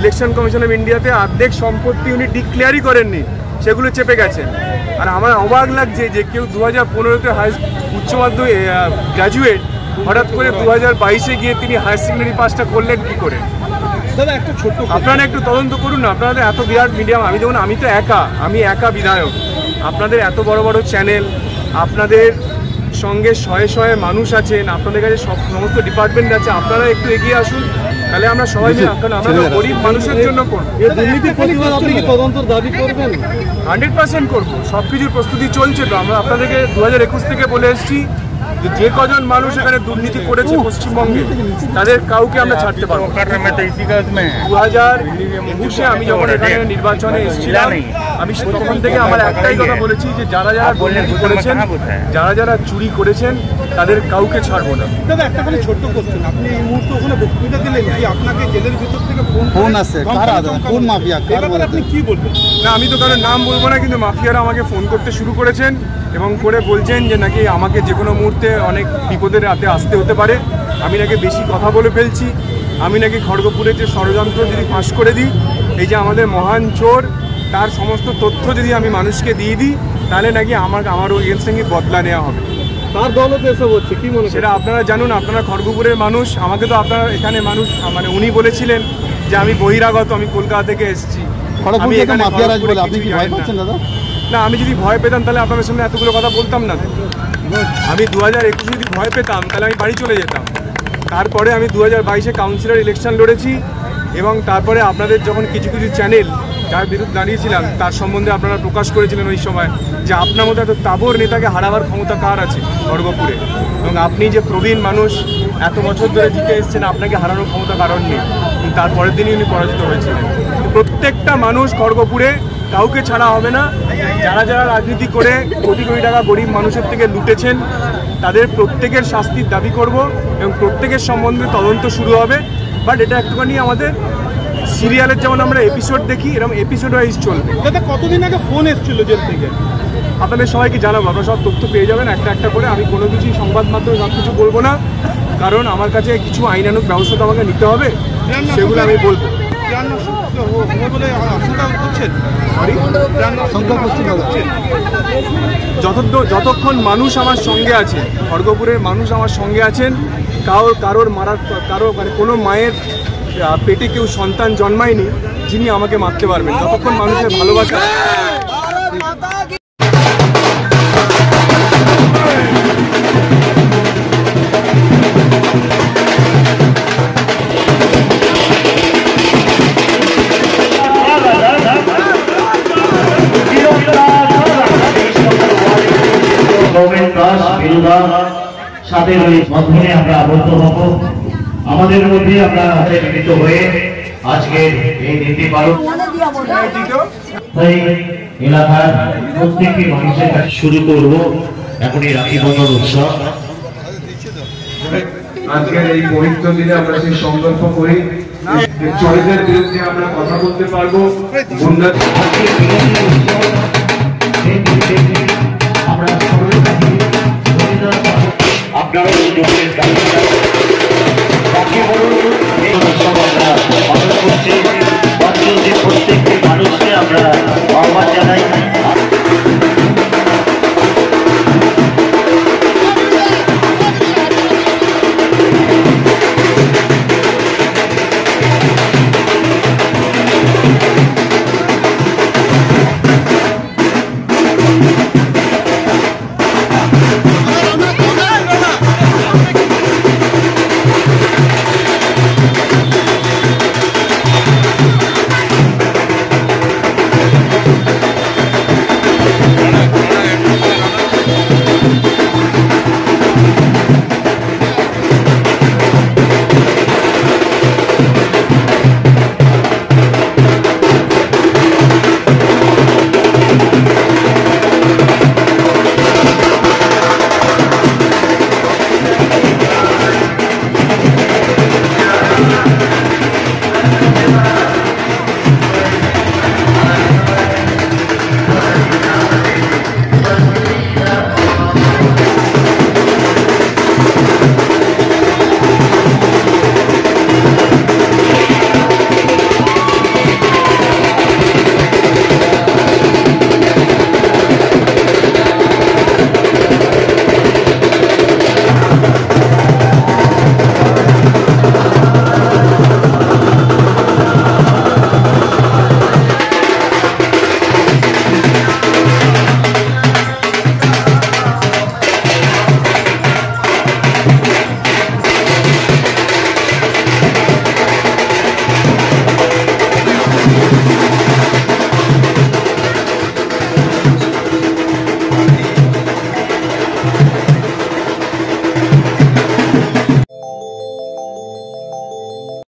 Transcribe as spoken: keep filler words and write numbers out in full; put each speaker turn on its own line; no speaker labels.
Election commission of ইন্ডিয়াতে অর্ধেক সম্পত্তি উনি ডিক্লেয়ারই করেননি, সেগুলো চেপে গেছেন। আর আমার অবাক লাগছে যে কেউ দু হাজার পনেরোতে হাই উচ্চ মাধ্যমিক গ্র্যাজুয়েট, হঠাৎ করে দু হাজার বাইশে গিয়ে তিনি হায়ার সেকেন্ডারি পাসটা করলেন কী করে?
দাদা একটা ছোট্ট
আপনারা একটু তদন্ত করুন না। আপনাদের এত বিরাট মিডিয়াম, আমি যেমন আমি তো একা, আমি একা বিধায়ক, আপনাদের এত বড় বড় চ্যানেল, আপনাদের সঙ্গে শয়ে শয়ে মানুষ আছেন, আপনাদের কাছে সব সমস্ত ডিপার্টমেন্ট আছে, আপনারা একটু এগিয়ে আসুন, তাহলে আমরা সবাই মিলে, কারণ আমরা গরিব মানুষের জন্য করবো।
দুর্নীতির প্রতিবাদ আপনি কি তদন্তর দাবি করবেন?
হান্ড্রেড পার্সেন্ট করবো, সব কিছুর প্রস্তুতি চলছে। তো আমরা আপনাদেরকে দু হাজার একুশ থেকে বলে এসেছি যে কজন মানুষ এখানে দুর্নীতি করেছে পশ্চিমবঙ্গে, তাদের কাউকে আমরা ছাড়তে পারবো। দু হাজার একুশে আমি যখন এখানে নির্বাচনে এসেছিলাম, আমি তখন থেকে আমার একটাই কথা বলেছি যে যারা যারা দুর্নীতি করেছেন, যারা যারা চুরি করেছেন, তাদের কাউকে ছাড়বো না।
দাদা একটা খালি ছোট্ট কোশ্চেন, আপনি এই মুহূর্তে ওখানে বক্তৃতা দিলেন যে আপনাকে জেলের ভিতর থেকে
ফোন আসছে, কোন মাফিয়া,
আপনি কি বলবেন?
না, আমি তো কারোর নাম বলবো না, কিন্তু মাফিয়ারা আমাকে ফোন করতে শুরু করেছেন এবং করে বলছেন যে নাকি আমাকে যে কোনো মুহূর্তে অনেক বিপদের রাতে আসতে হতে পারে, আমি নাকি বেশি কথা বলে ফেলছি, আমি নাকি খড়গপুরের যে ষড়যন্ত্র যদি ফাঁস করে দিই, এই যে আমাদের মহান চোর, তার সমস্ত তথ্য যদি আমি মানুষকে দিয়ে দিই, তাহলে নাকি আমার আমার ওই এগেন্স্টে বদলা নেওয়া হবে।
তার দলতে এসব হচ্ছে কি মনে?
সেটা আপনারা জানুন, আপনারা খড়গপুরের মানুষ। আমাকে তো আপনারা এখানে মানুষ, মানে উনি বলেছিলেন যে আমি বহিরাগত, আমি কলকাতা থেকে এসেছি, আমি এখানে আপনি কি ভয় পাচ্ছেন দাদা? না, আমি যদি ভয় পেতাম তাহলে আপনাদের সামনে এতগুলো কথা বলতাম না। আমি দু হাজার একুশে যদি ভয় পেতাম তাহলে আমি বাড়ি চলে যেতাম। তারপরে আমি দু হাজার বাইশে কাউন্সিলর ইলেকশন লড়েছি এবং তারপরে আপনাদের যখন কিছু কিছু চ্যানেল যার বিরুদ্ধে দাঁড়িয়েছিলাম তার সম্বন্ধে আপনারা প্রকাশ করেছিলেন ওই সময় যে আপনার মতো এত তাবর নেতাকে হারাবার ক্ষমতা কার আছে খড়গপুরে, এবং আপনি যে প্রবীণ মানুষ, এত বছর ধরে জিতে এসেছেন, আপনাকে হারানোর ক্ষমতা কারণ নেই। কিন্তু তারপরের দিনই উনি পরাজিত হয়েছিলেন। প্রত্যেকটা মানুষ খড়গপুরে, কাউকে ছাড়া হবে না। যারা যারা রাজনীতি করে কোটি কোটি টাকা গরিব মানুষের থেকে লুটেছেন, তাদের প্রত্যেকের শাস্তির দাবি করব এবং প্রত্যেকের সম্বন্ধে তদন্ত শুরু হবে। বাট এটা একটুখানি আমাদের সিরিয়ালের যেমন আমরা এপিসোড দেখি, এরকম এপিসোড ওয়াইজ চলবে।
দাদা কতদিন আগে ফোন এসেছিল জেল থেকে?
আপনাদের সবাইকে জানাবো, আপনারা সব তথ্য পেয়ে যাবেন একটা একটা করে। আমি কোনো কিছুই সংবাদ মাধ্যমে সব কিছু বলবো না, কারণ আমার কাছে কিছু আইনানুগ ব্যবস্থা তো আমাকে নিতে হবে, সেগুলো আমি বলবো। যতক্ষণ মানুষ আমার সঙ্গে আছে, খড়গপুরের মানুষ আমার সঙ্গে আছেন, কারোর কারোর মারার কারো মানে কোনো মায়ের পেটে কেউ সন্তান জন্মায়নি যিনি আমাকে মারতে পারবেন, যতক্ষণ মানুষের ভালোবাসা।
সাথে ওই বন্ধনে আমরা আবদ্ধ হব, আমাদের মধ্যে আমরা হাতে মিলিত হয়ে আজকে এই নীতি পালন এলাকার প্রত্যেকটি মানুষের কাছে শুরু করব এখন এই রাখি বন্ধন উৎসব।
আজকের এই পবিত্র দিনে আমরা সেই সংকল্প করি চোরদের বিরুদ্ধে আমরা কথা বলতে পারবো।
আপনারা